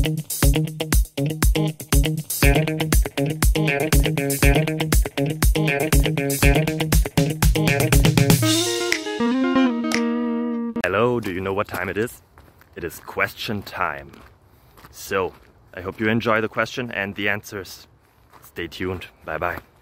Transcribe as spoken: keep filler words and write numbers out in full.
Hello, do you know what time it is? It is question time. So, I hope you enjoy the question and the answers. Stay tuned. Bye bye.